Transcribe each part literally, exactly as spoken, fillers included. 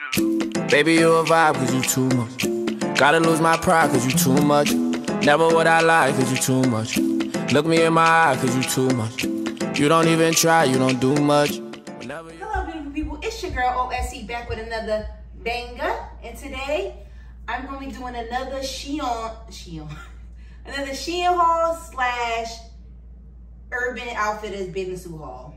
Baby, you a vibe cause you too much. Gotta lose my pride cause you too much. Never would I lie cause you too much. Look me in my eye cause you too much. You don't even try, you don't do much. Whenever you Hello beautiful people, it's your girl O S C back with another banger. And today, I'm going to be doing another Shein, Shein, another Shein haul slash Urban Outfitters bathing suit haul.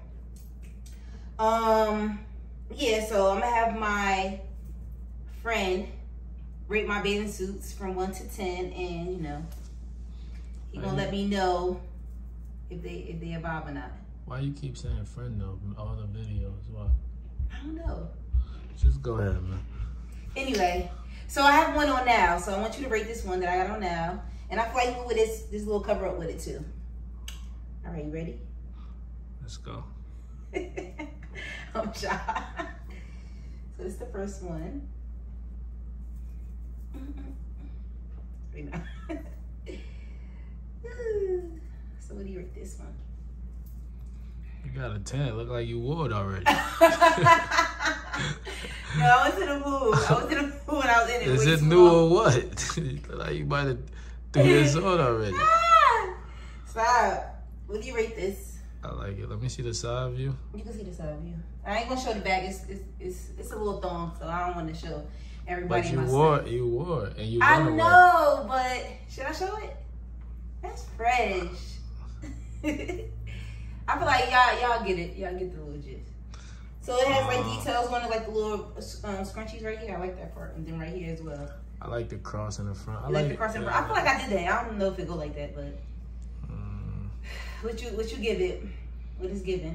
Um, yeah, so I'm going to have my friend rate my bathing suits from one to ten, and you know, he gonna let me know if they if they a vibe or not. Why you keep saying friend though in all the videos? Why? I don't know. Just go ahead, man. Anyway, so I have one on now, so I want you to rate this one that I got on now, and I feel like you can with this this little cover up with it too. All right, you ready? Let's go. I'm shy. So this is the first one. Right now. So what do you rate this one? You got a ten. It look like you wore it already. No, I was in a mood. I was in a mood when I was in it. Is it new or what? Like you might have three years old already. Stop. What do you rate this? I like it. Let me see the side view. You can see the side view. I ain't gonna show the back. It's it's it's, it's a little thong, so I don't want to show everybody. But you my wore stuff. it. You wore it, and you. I gonna know, wear it. But should I show it? That's fresh. I feel like y'all y'all get it. Y'all get the little gist. So it has like Uh, details on it, like the little um, scrunchies right here. I like that part, and then right here as well. I like the cross in the front. I You like, like the cross in yeah. front? I feel like I did that. I don't know if it go like that, but Mm. what you what you give it? What is given?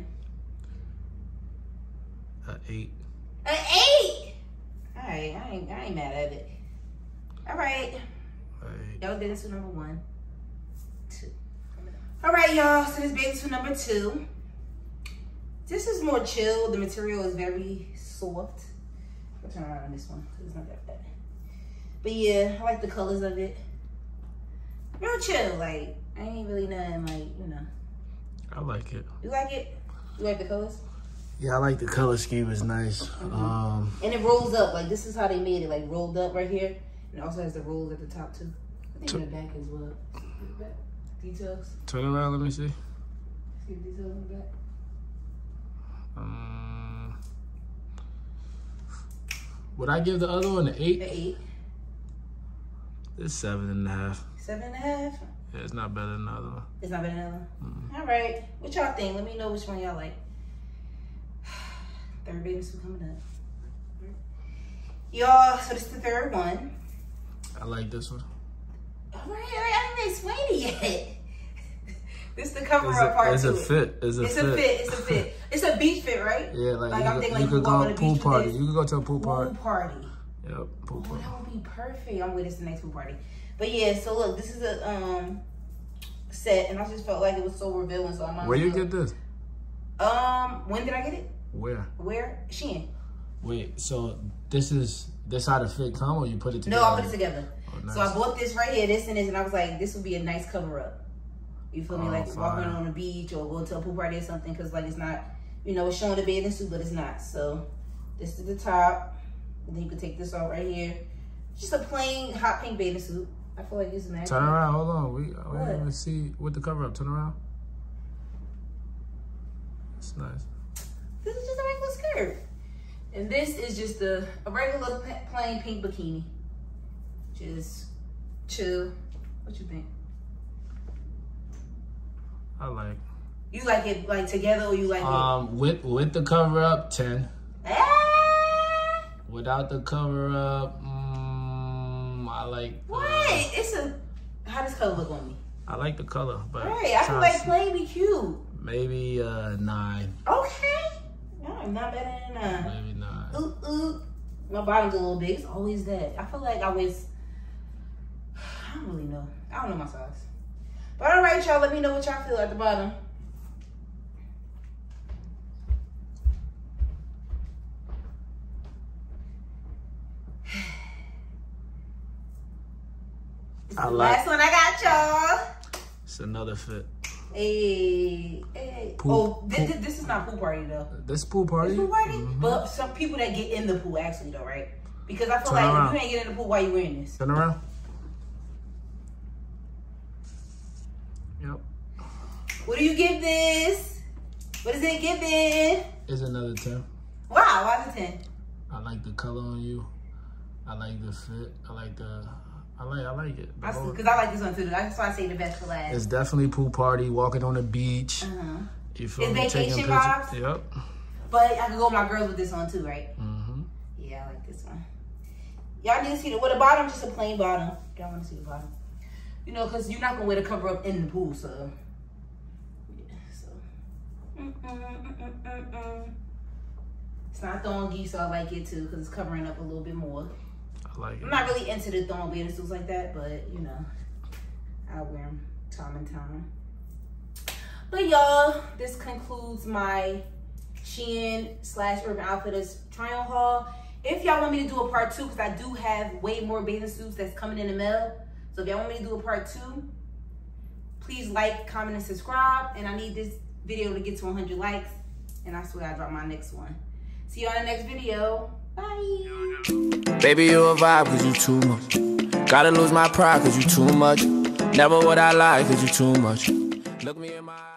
An eight. An eight. All right, I ain't I ain't mad at it. All right, Eight. y'all did this to number one, two. All right, y'all. So this baby to number two. This is more chill. The material is very soft. I'll turn around on this one because it's not that bad. But yeah, I like the colors of it. Real chill. Like I ain't really nothing like you know. I like it. You like it? You like the colors? Yeah, I like the color scheme. It's nice. Mm-hmm. Um, And it rolls up. Like this is how they made it. Like rolled up right here. And it also has the rolls at the top too. I think in the back as well. The back. Details. turn around. Let me see. See the details in the back. Um, would I give the other one an eight? The eight. It's seven and a half. Seven and a half. Yeah, it's not better than the other one. It's not better than another. Mm-hmm. All right. What y'all think? Let me know which one y'all like. Third baby suit coming up. Y'all, so this is the third one. I like this one. All right, I didn't even explain it yet. This is the cover It's up a, part it's to a it. fit. It's a It's fit. a fit. It's a fit. It's a beach fit, right? Yeah, like, Like you, I'm could, thinking you like could you go go on to a a pool beach party. with this. You could go to a pool party. Pool party. Yep, pool Oh, party. that would be perfect. I'm with this the next pool party. But yeah, so look, this is a um set, and I just felt like it was so revealing. So I'm. Where you get this? Um, when did I get it? Where? Where? Shein. Wait, so this is this how the fit come, or you put it together? No, I put it together. Oh, nice. So I bought this right here, this and this, and I was like, this would be a nice cover up. You feel me? Oh, Like fine. walking on the beach or going to a pool party or something, because like it's not, you know, it's showing the bathing suit, but it's not. So this is the top. And then you can take this off right here. Just a plain hot pink bathing suit. I feel like it's nice. Turn around. Hold on. We, we What? didn't even see with the cover up. Turn around. It's nice. This is just a regular skirt. And this is just a, a regular plain pink bikini. Just chill. What you think? I like. You like it like together or you like Um, with with the cover up, ten. it? Ah! Without the cover up, mm, I like. uh, What? It's a, how does color look on me? I like the color, but Right, I feel trying like to see- plain be cute. maybe uh nine. Okay. No, I'm not better than nine. Maybe nine. Ooh, ooh. My bottom's a little big. It's always that. I feel like I was, I don't really know. I don't know my size. But all right, y'all, let me know what y'all feel at the bottom. This is I the like- last one I got, y'all. It's another fit. Hey, hey. Pool, oh, this, pool. this is not pool party though. This pool party? This pool party? Mm-hmm. But some people that get in the pool actually though, right? Because I feel Turn like around. if you ain't get in the pool, why you wearing this? Turn around. Yep. What do you give this? What is it giving? It's another ten. Wow, why is it ten? I like the color on you. I like the fit. I like the. I like. I like it. Because I, I like this one too. That's why I say the best for last. It's definitely pool party. Walking on the beach. Uh-huh. You feel It's me? vacation Taking pictures. vibes? Yep. But I can go with my girls with this one too, right? Mm-hmm. Yeah, I like this one. Y'all need to see the, well, the bottom, just a plain bottom. Y'all want to see the bottom. You know, because you're not going to wear the cover up in the pool, so. Yeah, so. Mm -mm, mm -mm, mm -mm. It's not thongy, so I like it too, because it's covering up a little bit more. I like it. I'm not really into the thong bathing suits like that, but, you know, I wear them time and time. But y'all, this concludes my Shein slash Urban Outfitters try-on haul. If y'all want me to do a part two, because I do have way more bathing suits that's coming in the mail. So if y'all want me to do a part two, please like, comment, and subscribe. And I need this video to get to one hundred likes. And I swear I'll drop my next one. See you on the next video. Bye. Baby, you a vibe cause you too much. Gotta lose my pride cause you too much. Never would I lie cause you too much. Look me in my eyes.